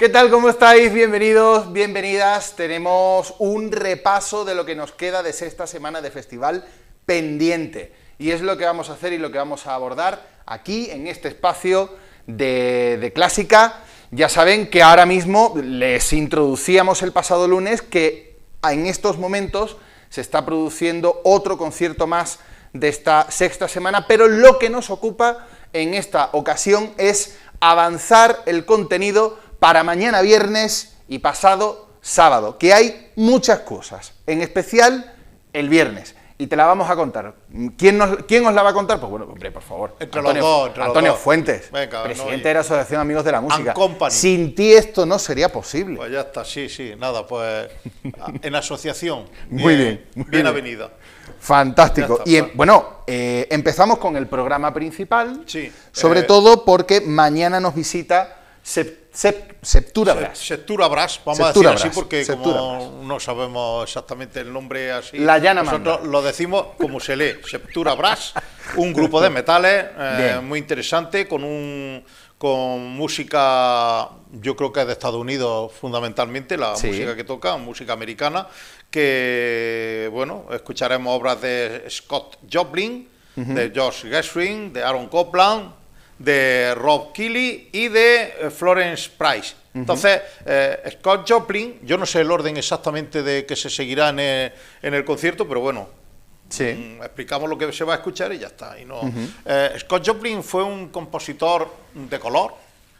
¿Qué tal? ¿Cómo estáis? Bienvenidos, bienvenidas. Tenemos un repaso de lo que nos queda de sexta semana de festival pendiente. Y es lo que vamos a hacer y lo que vamos a abordar aquí en este espacio de Clásica. Ya saben que ahora mismo les introducíamos el pasado lunes que en estos momentos se está produciendo otro concierto más de esta sexta semana, pero lo que nos ocupa en esta ocasión es avanzar el contenido para mañana viernes y pasado sábado, que hay muchas cosas, en especial el viernes, y te la vamos a contar. ¿Quién os la va a contar? Pues bueno, hombre, por favor. Antonio Fuentes, venga, presidente de la Asociación Amigos de la Música. Company. Sin ti esto no sería posible. Pues ya está, sí, nada, pues en asociación. Muy bien. Bien avenida. Fantástico. Está, y bueno, empezamos con el programa principal, sí, sobre todo porque mañana nos visita Septura Brass. Septura Brass, vamos a decir así porque como no sabemos exactamente el nombre así, nosotros lo decimos como se lee, Septura Brass, un grupo de metales muy interesante con música, yo creo que es de Estados Unidos fundamentalmente, la música que toca, música americana, que bueno, escucharemos obras de Scott Joplin, de George Gershwin, de Aaron Copland, de Rob Keeley y de Florence Price. Entonces, Scott Joplin, yo no sé el orden exactamente de que se seguirá en el concierto, pero bueno, explicamos lo que se va a escuchar y ya está. Y no, Scott Joplin fue un compositor de color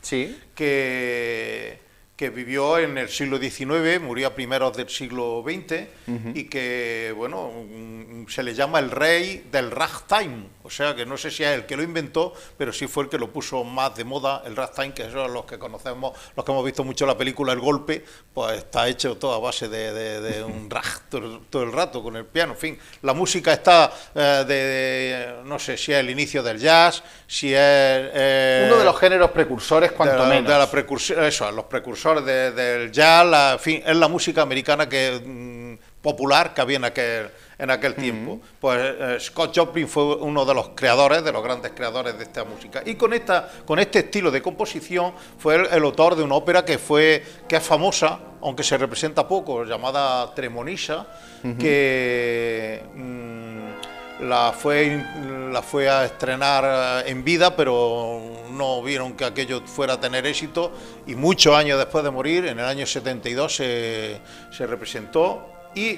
que vivió en el siglo XIX, murió a primeros del siglo XX y que, bueno, se le llama el rey del ragtime, o sea que no sé si es el que lo inventó, pero sí fue el que lo puso más de moda, el ragtime, que son los que conocemos, los que hemos visto mucho la película El Golpe, pues está hecho todo a base de un rag todo el rato con el piano, en fin, la música está no sé si es el inicio del jazz, si es... uno de los géneros precursores, cuanto menos. Los precursores del jazz, en fin, es la música americana que popular que había en aquel tiempo. Pues Scott Joplin fue uno de los creadores, de los grandes creadores de esta música. Y con este estilo de composición fue el autor de una ópera que es famosa, aunque se representa poco, llamada Tremonissa, que la fue a estrenar en vida, pero no vieron que aquello fuera a tener éxito, y muchos años después de morir, en el año 72, se representó, y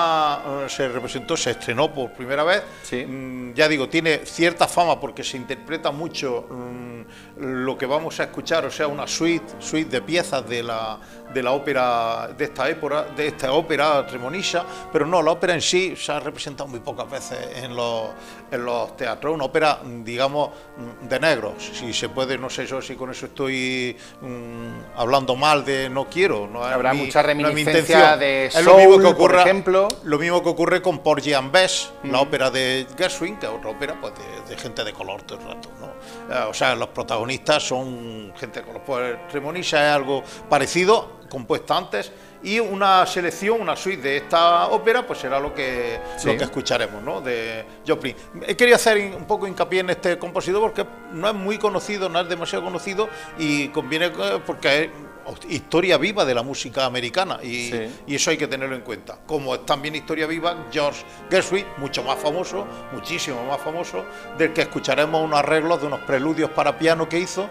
se estrenó por primera vez. Ya digo, tiene cierta fama porque se interpreta mucho lo que vamos a escuchar, o sea, una suite de piezas de la ópera de esta ópera Tremonissa, pero no, la ópera en sí se ha representado muy pocas veces en los teatros, una ópera, digamos, de negros, si se puede, no sé yo si con eso estoy hablando mal no quiero, no habrá mucha no reminiscencia de soul, es lo mismo que ocurre, por ejemplo. Lo mismo que ocurre con Porgy and Bess, la ópera de Gershwin, que es otra ópera pues de gente de color todo el rato, ¿no? O sea, los protagonistas son gente de color. Pues Tremonissa es algo parecido, compuesta antes, y una selección, una suite de esta ópera, pues será lo que escucharemos, ¿no? De Joplin. He querido hacer un poco hincapié en este compositor porque no es muy conocido, no es demasiado conocido, y conviene porque es historia viva de la música americana, y eso hay que tenerlo en cuenta. Como es también historia viva George Gershwin, mucho más famoso, muchísimo más famoso, del que escucharemos unos arreglos de unos preludios para piano que hizo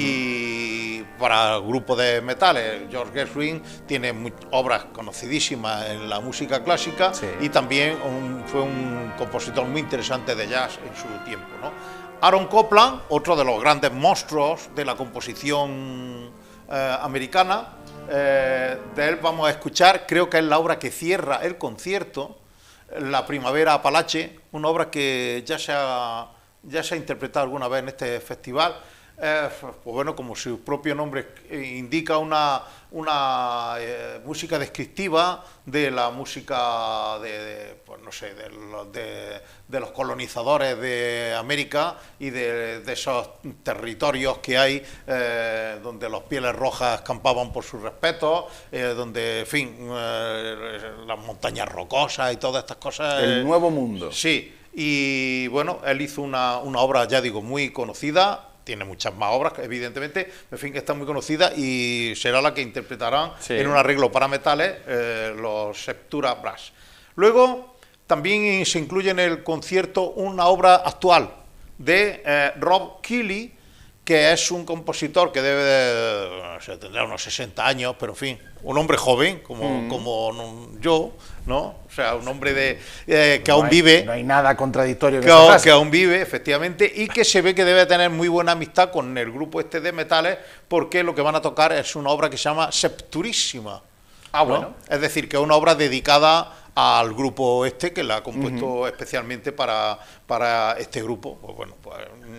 y para grupos de metales. George Gershwin tiene obras conocidísimas en la música clásica y también fue un compositor muy interesante de jazz en su tiempo, ¿no? Aaron Copland, otro de los grandes monstruos de la composición americana, de él vamos a escuchar, creo que es la obra que cierra el concierto, La Primavera Apalache, una obra que ya se ha interpretado alguna vez en este festival. Pues bueno, como su propio nombre indica, una música descriptiva de la música pues no sé, de los colonizadores de América y de esos territorios que hay donde los pieles rojas campaban por sus respetos, donde, en fin, las montañas rocosas y todas estas cosas. El Nuevo Mundo. Sí, y bueno, él hizo una obra, ya digo, muy conocida, tiene muchas más obras, evidentemente, en fin, que está muy conocida y será la que interpretarán en un arreglo para metales los Septura Brass. Luego, también se incluye en el concierto una obra actual de Rob Keeley, que es un compositor que tendrá unos 60 años, pero en fin, un hombre joven, como yo, ¿no? O sea, un hombre que aún vive. No hay nada contradictorio en esa frase. Que aún vive, efectivamente, y que se ve que debe tener muy buena amistad con el grupo este de metales, porque lo que van a tocar es una obra que se llama Septurísima. Ah, bueno. ¿No? Es decir, que es una obra dedicada al grupo este, que la ha compuesto especialmente para este grupo. Pues bueno, pues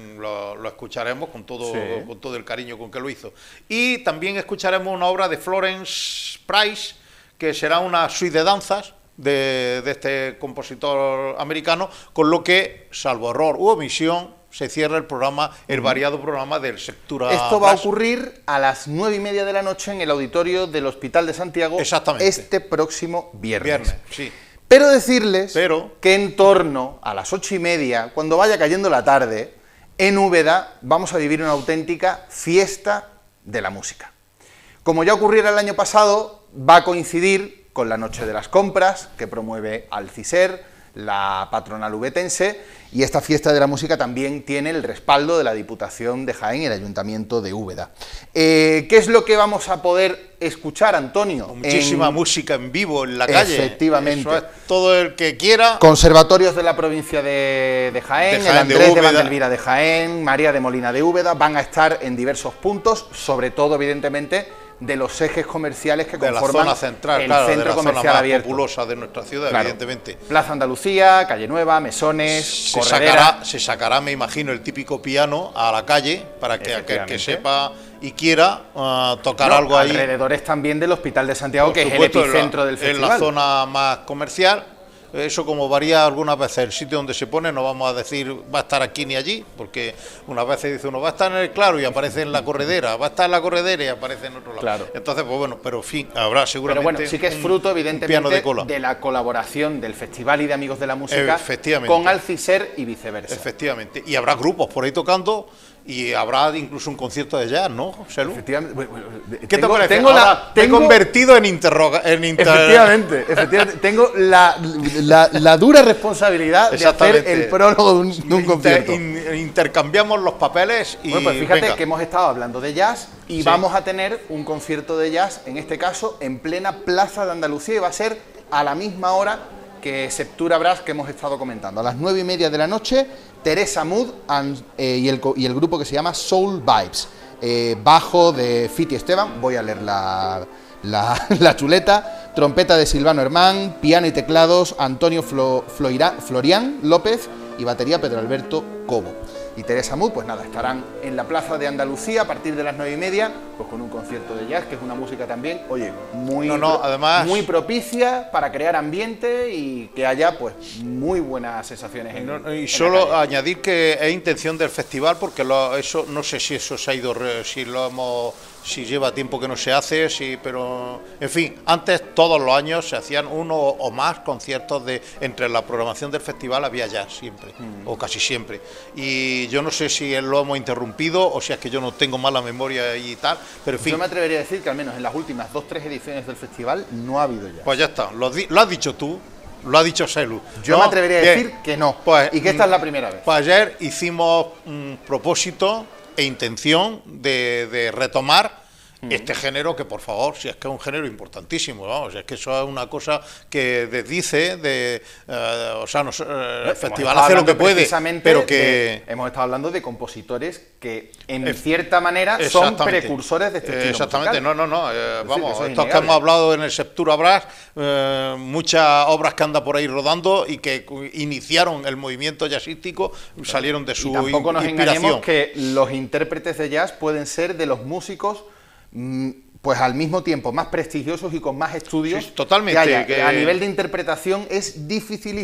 lo escucharemos con todo el cariño con que lo hizo. Y también escucharemos una obra de Florence Price, que será una suite de danzas de este compositor americano, con lo que, salvo error u omisión, se cierra el variado programa del Septura Brass. Esto va a ocurrir a las 9:30 de la noche en el auditorio del Hospital de Santiago este próximo viernes. Sí. Pero decirles que en torno a las 8:30, cuando vaya cayendo la tarde, en Úbeda vamos a vivir una auténtica fiesta de la música. Como ya ocurriera el año pasado, va a coincidir con la Noche de las Compras, que promueve Alciser, la patronal ubetense, y esta fiesta de la música también tiene el respaldo de la Diputación de Jaén y el Ayuntamiento de Úbeda. ¿Qué es lo que vamos a poder escuchar, Antonio? Muchísima música en vivo en la calle. Efectivamente. Eso es todo el que quiera. Conservatorios de la provincia de Jaén, el Andrés de Vandelvira de Jaén, María de Molina de Úbeda, van a estar en diversos puntos, sobre todo, evidentemente, de los ejes comerciales que conforman la zona central, el centro comercial zona más abierto. populosa de nuestra ciudad, evidentemente. Plaza Andalucía, Calle Nueva, Mesones, Corredera. Se sacará, me imagino, el típico piano a la calle para que aquel que sepa y quiera tocar algo ahí. Alrededores también del Hospital de Santiago, que es el epicentro del festival. En la zona más comercial. Eso, como varía algunas veces el sitio donde se pone, no vamos a decir va a estar aquí ni allí, porque unas veces dice uno va a estar en el Claro y aparece en la Corredera, va a estar en la Corredera y aparece en otro lado. Claro. Entonces, pues bueno, pero en fin, habrá seguramente. Pero bueno, sí que es fruto, evidentemente, de la colaboración del Festival y de Amigos de la Música con Alciser y viceversa. Efectivamente. Y habrá grupos por ahí tocando. Y habrá incluso un concierto de jazz, ¿no, José Lu? Efectivamente. ¿Qué te parece? Te he convertido en Efectivamente. Tengo la dura responsabilidad de hacer el prólogo de un concierto. Intercambiamos los papeles y... Bueno, pues fíjate que hemos estado hablando de jazz y vamos a tener un concierto de jazz, en este caso, en plena Plaza de Andalucía, y va a ser a la misma hora que Septura Brass, que hemos estado comentando. A las 9:30 de la noche, Teresa Mood y el grupo que se llama Soul Vibes. Bajo de Fiti Esteban, voy a leer la chuleta, trompeta de Silvano Hermán, piano y teclados Antonio Florián López y batería Pedro Alberto Cobo. Y Teresa Mood, pues nada, estarán en la Plaza de Andalucía a partir de las 9:30, pues con un concierto de jazz, que es una música también, oye, además, muy propicia para crear ambiente y que haya, pues, muy buenas sensaciones. Y solo añadir que es intención del festival, porque eso no sé si eso se ha ido, si lleva tiempo que no se hace, pero en fin, antes todos los años se hacían uno o más conciertos entre la programación del festival había jazz siempre, o casi siempre, y yo no sé si lo hemos interrumpido o si es que yo no tengo mala memoria y tal, pero en fin. Yo me atrevería a decir que al menos en las últimas 2-3 ediciones del festival no ha habido jazz. Pues ya está, lo has dicho tú. Lo ha dicho Selu. Yo me atrevería a decir que no, y que esta es la primera vez. Pues ayer hicimos un propósito e intención de retomar este género, que por favor, si es que es un género importantísimo, ¿no? O sea, es que eso es una cosa que desdice, el festival hace lo que puede, pero que... hemos estado hablando de compositores que, en cierta manera, son precursores de este estilo Exactamente, musical. Vamos, estos que hemos hablado en el Septura Brass, muchas obras que andan por ahí rodando y que iniciaron el movimiento jazzístico, salieron de su inspiración. Tampoco nos engañemos que los intérpretes de jazz pueden ser de los músicos pues al mismo tiempo más prestigiosos y con más estudios. Sí, totalmente. A nivel de interpretación es dificilísimo.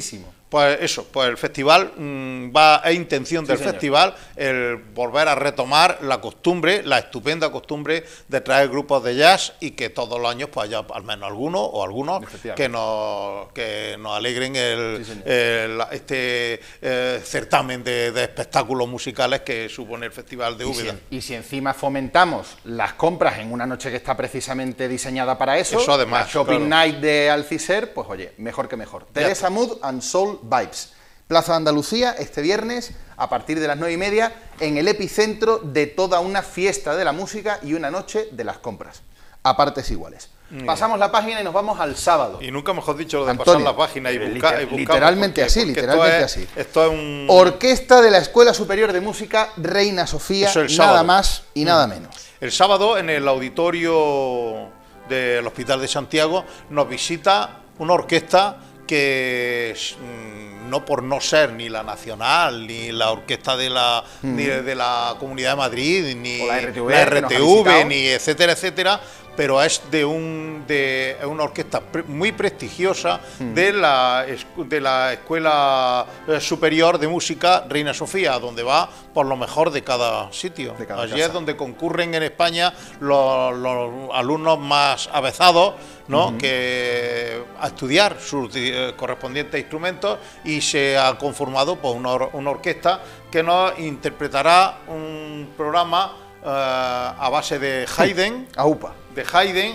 Pues eso, pues el festival es intención del festival el volver a retomar la costumbre, la estupenda costumbre de traer grupos de jazz y que todos los años pues haya al menos algunos que nos alegren este certamen de espectáculos musicales que supone el Festival de Úbeda. Y si encima fomentamos las compras en una noche que está precisamente diseñada para eso además, la Shopping Night de Alciser, pues oye, mejor que mejor. Teresa Mood and Soul Vibes, Plaza de Andalucía, este viernes, a partir de las 9:30, en el epicentro de toda una fiesta de la música y una noche de las compras, a partes iguales. Pasamos la página y nos vamos al sábado. Y nunca mejor dicho lo de Antonio, pasar la página y buscar. Literalmente así, literalmente así. Esto es un... Orquesta de la Escuela Superior de Música Reina Sofía, nada más y nada menos. El sábado, en el auditorio del Hospital de Santiago, nos visita una orquesta que no por no ser ni la nacional, ni la orquesta de la, ni de la Comunidad de Madrid, ni la RTV, ni etcétera, etcétera, pero es de una orquesta muy prestigiosa de la Escuela Superior de Música Reina Sofía, donde va por lo mejor de cada sitio. Allí es donde concurren en España los alumnos más avezados, ¿no? Que a estudiar sus correspondientes instrumentos, y se ha conformado pues, una orquesta que nos interpretará un programa a base de Haydn, de Haydn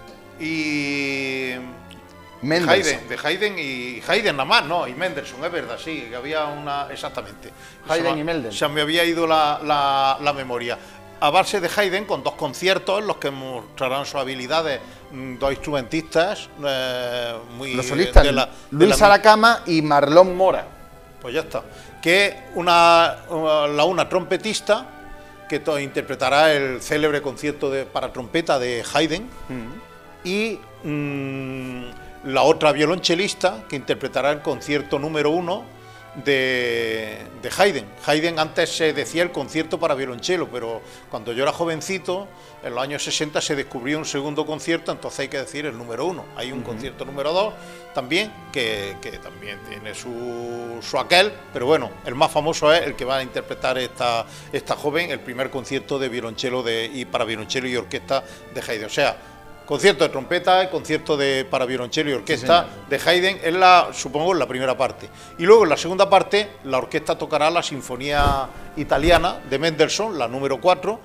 y Mendelssohn. de Haydn y Haydn nada más, no, y Mendelssohn, es verdad, sí, que había una, exactamente. Haydn y Mendelssohn. Se me había ido la memoria. A base de Haydn, con 2 conciertos en los que mostrarán sus habilidades 2 instrumentistas los solistas, Luis Aracama y Marlon Mora. Pues ya está. Que una trompetista que interpretará el célebre concierto para trompeta de Haydn, y la otra violonchelista que interpretará el concierto número 1 de Haydn. Haydn antes se decía el concierto para violonchelo, pero cuando yo era jovencito, en los años 60, se descubrió un segundo concierto, entonces hay que decir el número 1. Hay un concierto número 2 también, que también tiene su aquel, pero bueno, el más famoso es el que va a interpretar esta joven, el primer concierto de violonchelo para violonchelo y orquesta de Haydn. O sea, concierto de trompeta, el concierto para violonchelo y orquesta de Haydn, supongo en la primera parte. Y luego en la segunda parte, la orquesta tocará la Sinfonía Italiana de Mendelssohn, la número 4,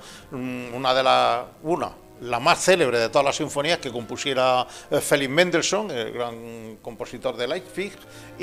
la más célebre de todas las sinfonías que compusiera Felix Mendelssohn, el gran compositor de Leipzig,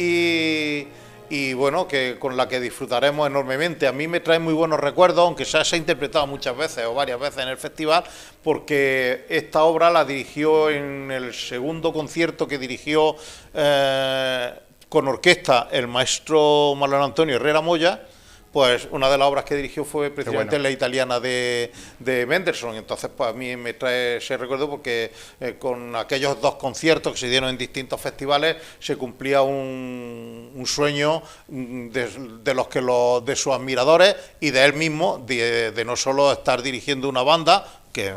y bueno, con la que disfrutaremos enormemente. A mí me trae muy buenos recuerdos, aunque se ha interpretado muchas veces o varias veces en el festival, porque esta obra la dirigió en el segundo concierto que dirigió con orquesta el maestro Marlon Antonio Herrera Moya. Pues una de las obras que dirigió fue precisamente la italiana de Mendelssohn. Entonces, pues a mí me trae ese recuerdo porque con aquellos 2 conciertos que se dieron en distintos festivales se cumplía un sueño de sus admiradores y de él mismo, de no solo estar dirigiendo una banda, que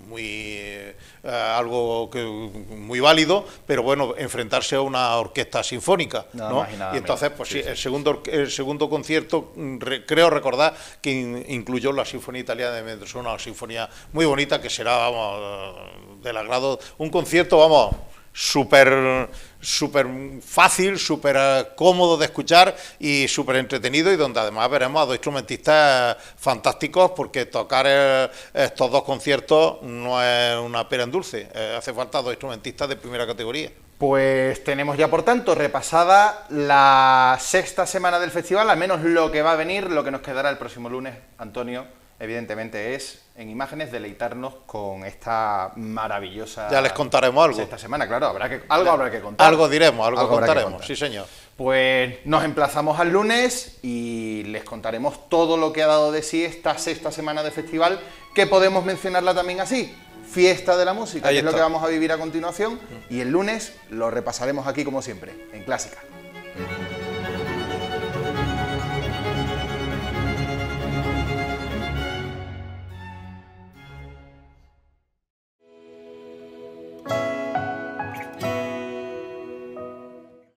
algo muy válido, pero bueno, enfrentarse a una orquesta sinfónica, ¿no? Y entonces, pues sí, el segundo concierto, creo recordar que incluyó la Sinfonía Italiana de Mendelssohn, una sinfonía muy bonita que será, vamos, del agrado, un concierto, vamos, súper fácil, súper cómodo de escuchar y súper entretenido, y donde además veremos a 2 instrumentistas fantásticos, porque tocar estos 2 conciertos no es una pera en dulce, hace falta 2 instrumentistas de primera categoría. Pues tenemos ya, por tanto, repasada la 6ª semana del festival, al menos lo que va a venir. Lo que nos quedará el próximo lunes, Antonio, evidentemente es, en imágenes, deleitarnos con esta maravillosa... Ya les contaremos algo. Esta semana, claro, algo habrá que contar. Algo diremos, algo contaremos, sí señor. Pues nos emplazamos al lunes y les contaremos todo lo que ha dado de sí esta 6ª semana de festival, que podemos mencionarla también así, Fiesta de la Música, que es lo que vamos a vivir a continuación, y el lunes lo repasaremos aquí como siempre, en Clásica.